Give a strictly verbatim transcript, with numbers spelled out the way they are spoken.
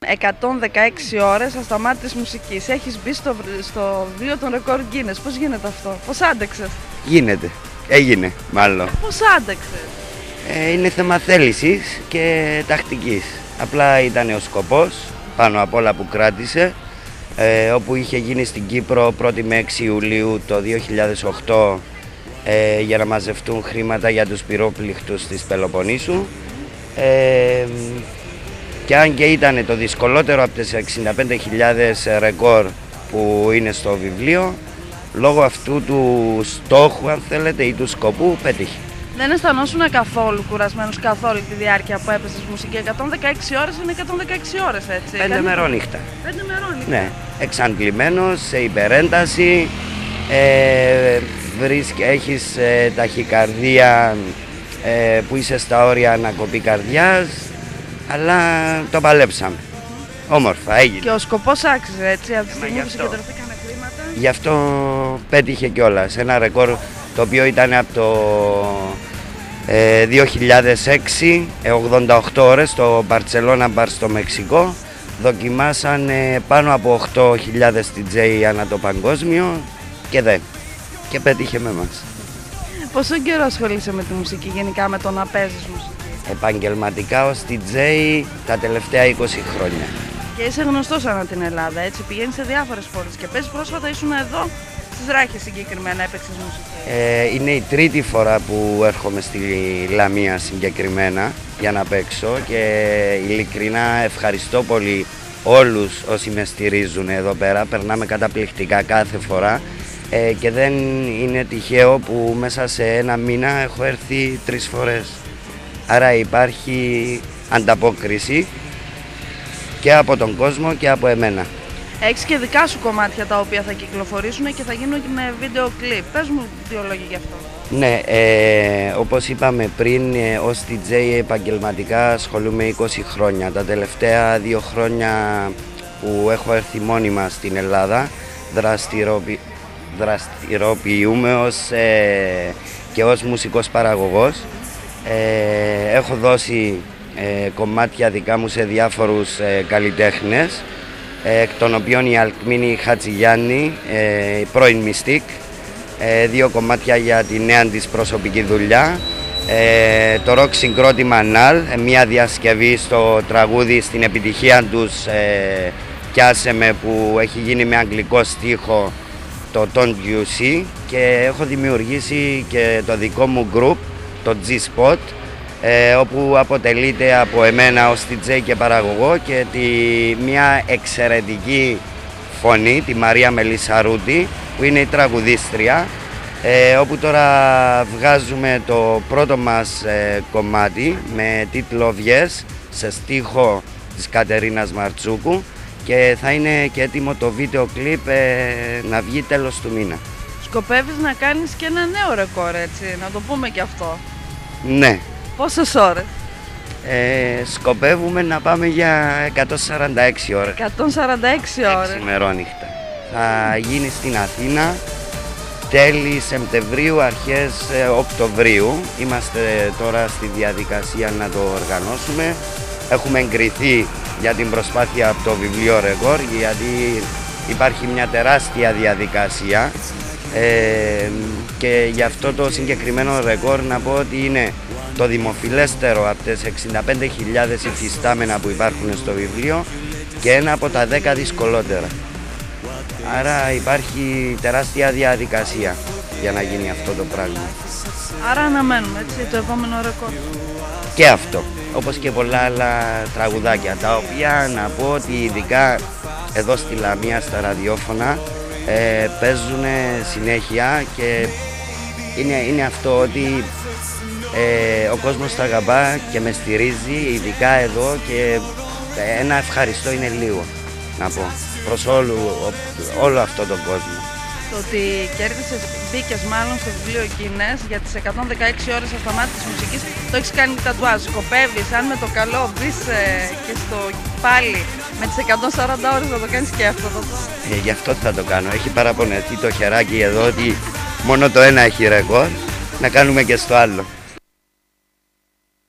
εκατόν δεκαέξι ώρες ασταμάτητης μουσικής. Έχεις μπει στο, στο βιβλίο των ρεκόρ Guinness. Πώς γίνεται αυτό, πώς άντεξες? Γίνεται, έγινε μάλλον. Πώς άντεξες? Ε, είναι θέμα θέλησης και τακτικής. Απλά ήταν ο σκοπός, πάνω απ' όλα που κράτησε, ε, όπου είχε γίνει στην Κύπρο πρώτη με έξι Ιουλίου το δύο χιλιάδες οκτώ ε, για να μαζευτούν χρήματα για τους πυρόπληκτους της Πελοποννήσου. Ε, και αν και ήταν το δυσκολότερο από τις εξήντα πέντε χιλιάδες ρεκόρ που είναι στο βιβλίο, λόγω αυτού του στόχου, αν θέλετε, ή του σκοπού, πέτυχε. Δεν αισθανόσουν καθόλου κουρασμένος καθ' όλη τη διάρκεια που έπαιζες μουσική? εκατόν δεκαέξι ώρες είναι εκατόν δεκαέξι ώρες, έτσι. Πέντε μερόνυχτα. Πέντε μερόνυχτα. Ναι, εξαντλημένος, σε υπερένταση, ε, βρίσκ, έχεις ε, ταχυκαρδία ε, που είσαι στα όρια ανακοπή καρδιάς, αλλά το παλέψαμε. Όμορφα, έγινε. Και ο σκοπός άξιζε, έτσι, από τη στιγμή που αυτό. συγκεντρωθήκανε χρήματα. Γι' αυτό πέτυχε κιόλας. Ένα ρεκόρ το οποίο ήταν από το ε, δύο χιλιάδες έξι, ογδόντα οκτώ ώρες, στο Μπαρτσελώνα Μπαρ στο Μεξικό. Δοκιμάσαν ε, πάνω από οκτώ χιλιάδες ντι τζέι ανά το παγκόσμιο και δεν. Και πέτυχε με μας. Πόσο καιρό ασχολείσαι με τη μουσική, γενικά με το να παίζεις μουσική? Επαγγελματικά ως ντι τζέι τα τελευταία είκοσι χρόνια. Και είσαι γνωστός ανά την Ελλάδα, έτσι, πηγαίνεις σε διάφορες πόλεις και παίζεις. Πρόσφατα ήσουν εδώ στις Ράχες συγκεκριμένα, έπαιξες μουσική. Ε, είναι η τρίτη φορά που έρχομαι στη Λαμία συγκεκριμένα για να παίξω και ειλικρινά ευχαριστώ πολύ όλους όσοι με στηρίζουν εδώ πέρα. Περνάμε καταπληκτικά κάθε φορά ε, και δεν είναι τυχαίο που μέσα σε ένα μήνα έχω έρθει τρεις φορές. Άρα υπάρχει ανταπόκριση και από τον κόσμο και από εμένα. Έχεις και δικά σου κομμάτια τα οποία θα κυκλοφορήσουν και θα γίνουν και βίντεο κλιπ. Πες μου δύο λόγια γι' αυτό. Ναι, ε, όπως είπαμε πριν, ε, ως ντι τζέι επαγγελματικά ασχολούμαι είκοσι χρόνια. Τα τελευταία δύο χρόνια που έχω έρθει μόνιμα στην Ελλάδα δραστηριοποιη... δραστηριοποιούμε ως, ε, και ως μουσικός παραγωγός. Ε, έχω δώσει ε, κομμάτια δικά μου σε διάφορους ε, καλλιτέχνες, ε, εκ των οποίων η Αλκμίνη Χατζηγιάννη, ε, πρώην Μυστικ, ε, δύο κομμάτια για τη νέα της προσωπική δουλειά, ε, το ροκ συγκρότημα Ναλ, ε, μια διασκευή στο τραγούδι στην επιτυχία τους ε, «Πιάσε με», που έχει γίνει με αγγλικό στίχο, το Don't You See, και έχω δημιουργήσει και το δικό μου group, το G-Spot, ε, όπου αποτελείται από εμένα ως ντι τζέι και παραγωγό και τη, μια εξαιρετική φωνή, τη Μαρία Μελισσαρούτη, που είναι η τραγουδίστρια, ε, όπου τώρα βγάζουμε το πρώτο μας ε, κομμάτι με τίτλο «Βιές», σε στίχο της Κατερίνας Μαρτσούκου, και θα είναι και έτοιμο το βίντεο κλιπ ε, να βγει τέλος του μήνα. Σκοπεύεις να κάνεις και ένα νέο ρεκόρ, έτσι, να το πούμε και αυτό. Ναι. Πόσες ώρες? Ε, σκοπεύουμε να πάμε για εκατόν σαράντα έξι ώρες. εκατόν σαράντα έξι ώρες. έξι μερόνυχτα. Θα γίνει στην Αθήνα τέλη Σεπτεμβρίου, αρχές Οκτωβρίου. Είμαστε τώρα στη διαδικασία να το οργανώσουμε. Έχουμε εγκριθεί για την προσπάθεια από το βιβλίο ρεκόρ, γιατί υπάρχει μια τεράστια διαδικασία. Ε, και γι' αυτό το συγκεκριμένο ρεκόρ να πω ότι είναι το δημοφιλέστερο από τις εξήντα πέντε χιλιάδες υφιστάμενα που υπάρχουν στο βιβλίο και ένα από τα δέκα δυσκολότερα. Άρα υπάρχει τεράστια διαδικασία για να γίνει αυτό το πράγμα. Άρα αναμένουμε, έτσι, το επόμενο ρεκόρ. Και αυτό, όπως και πολλά άλλα τραγουδάκια, τα οποία να πω ότι ειδικά εδώ στη Λαμία στα ραδιόφωνα ε, παίζουν συνέχεια και είναι, είναι αυτό ότι ε, ο κόσμος τα αγαπά και με στηρίζει, ειδικά εδώ, και ένα ευχαριστώ είναι λίγο, να πω, προς όλο, όλο αυτό τον κόσμο. Το ότι κέρδισες, μπήκες μάλλον στο βιβλίο Guinness για τις εκατόν δεκαέξι ώρες ασταμάτητης μουσικής, το έχεις κάνει τατουάζ. Σκοπεύεις, αν με το καλό μπεις ε, και στο πάλι με τις εκατόν σαράντα ώρες, να το κάνεις και αυτό το ε, γι' αυτό θα το κάνω. Έχει παραπονεθεί το χεράκι εδώ ότι μόνο το ένα έχει ρεκόρ, να κάνουμε και στο άλλο.